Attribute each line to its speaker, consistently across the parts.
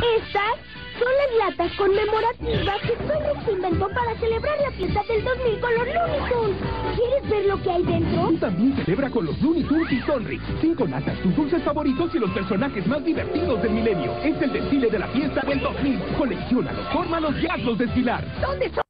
Speaker 1: Estas son las latas conmemorativas que Sonrix inventó para celebrar la fiesta del 2000 con los Looney Tunes. ¿Quieres ver lo que hay dentro?
Speaker 2: Tú también celebra con los Looney Tunes y Sonrix. 5 latas, tus dulces favoritos y los personajes más divertidos del milenio. Es el desfile de la fiesta del 2000. Colecciónalos, fórmalos y hazlos desfilar.
Speaker 1: ¿Dónde son?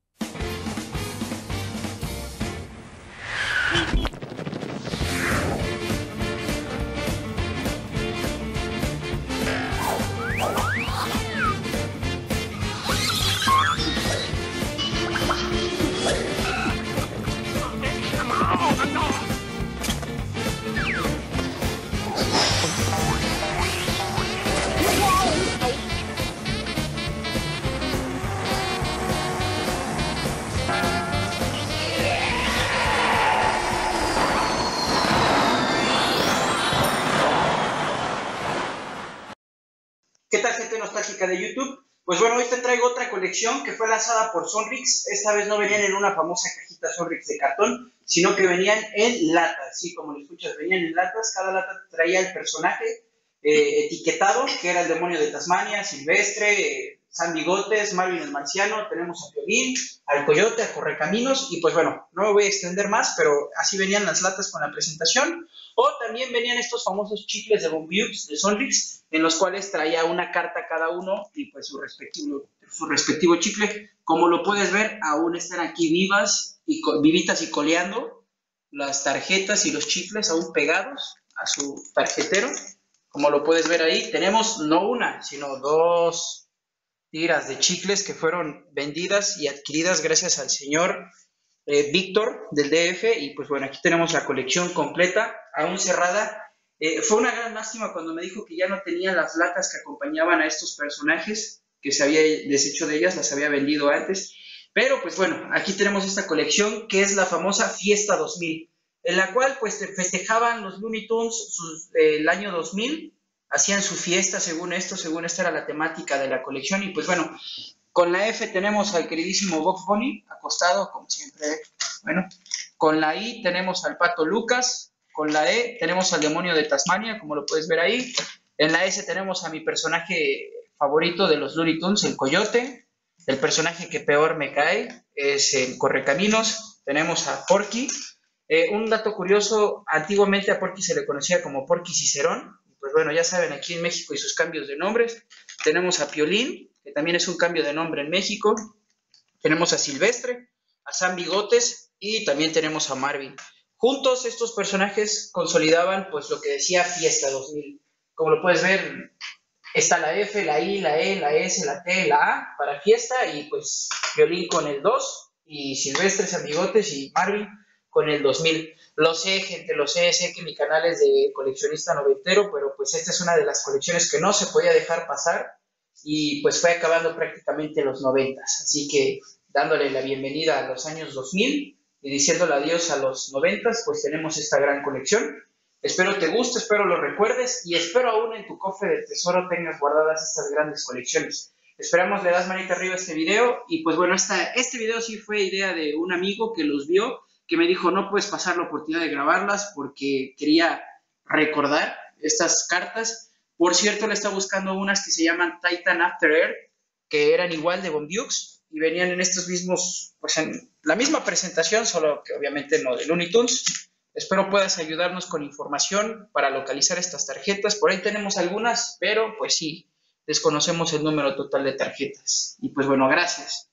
Speaker 3: ¿Qué tal, gente nostálgica de YouTube? Pues bueno, hoy te traigo otra colección que fue lanzada por Sonrix. Esta vez no venían en una famosa cajita Sonrix de cartón, sino que venían en latas, sí, como lo escuchas, venían en latas. Cada lata traía el personaje etiquetado, que era el demonio de Tasmania, Silvestre, San Bigotes, Marvin el Marciano. Tenemos a Piolín, al Coyote, a Correcaminos. Y pues bueno, no me voy a extender más, pero así venían las latas con la presentación. O también venían estos famosos chicles de Bombiux de Sonrix, en los cuales traía una carta cada uno y pues su respectivo chicle. Como lo puedes ver, aún están aquí vivitas y coleando las tarjetas y los chicles aún pegados a su tarjetero. Como lo puedes ver ahí, tenemos no una, sino 2 tiras de chicles que fueron vendidas y adquiridas gracias al señor Víctor del DF. Y pues bueno, aquí tenemos la colección completa, aún cerrada. Fue una gran lástima cuando me dijo que ya no tenía las latas que acompañaban a estos personajes, que se había deshecho de ellas, las había vendido antes. Pero pues bueno, aquí tenemos esta colección que es la famosa Fiesta 2000, en la cual pues festejaban los Looney Tunes el año 2000, hacían su fiesta según esta era la temática de la colección. Y pues bueno, con la F tenemos al queridísimo Bugs Bunny, acostado, como siempre. Bueno, con la I tenemos al Pato Lucas. Con la E tenemos al demonio de Tasmania, como lo puedes ver ahí. En la S tenemos a mi personaje favorito de los Looney Tunes, el Coyote. El personaje que peor me cae es el Correcaminos. Tenemos a Porky. Un dato curioso, antiguamente a Porky se le conocía como Porky Cicerón. Pues bueno, ya saben, aquí en México y sus cambios de nombres. Tenemos a Piolín, que también es un cambio de nombre en México. Tenemos a Silvestre, a San Bigotes y también tenemos a Marvin. Juntos estos personajes consolidaban pues lo que decía Fiesta 2000. Como lo puedes ver, está la F, la I, la E, la S, la T, la A para fiesta, y pues Piolín con el 2 y Silvestre, San Bigotes y Marvin con el 2000. Lo sé, gente, lo sé que mi canal es de coleccionista noventero, pero pues esta es una de las colecciones que no se podía dejar pasar y pues fue acabando prácticamente en los 90. Así que dándole la bienvenida a los años 2000 y diciéndole adiós a los 90, pues tenemos esta gran colección. Espero te guste, espero lo recuerdes y espero aún en tu cofre de tesoro tengas guardadas estas grandes colecciones. Esperamos le das manita arriba a este video. Y pues bueno, este video sí fue idea de un amigo que los vio, que me dijo no puedes pasar la oportunidad de grabarlas porque quería recordar estas cartas. Por cierto, le está buscando unas que se llaman Titan After Earth, que eran igual de Bombiux y venían en estos mismos, pues en la misma presentación, solo que obviamente no de Looney Tunes. Espero puedas ayudarnos con información para localizar estas tarjetas. Por ahí tenemos algunas, pero pues sí, desconocemos el número total de tarjetas. Y pues bueno, gracias.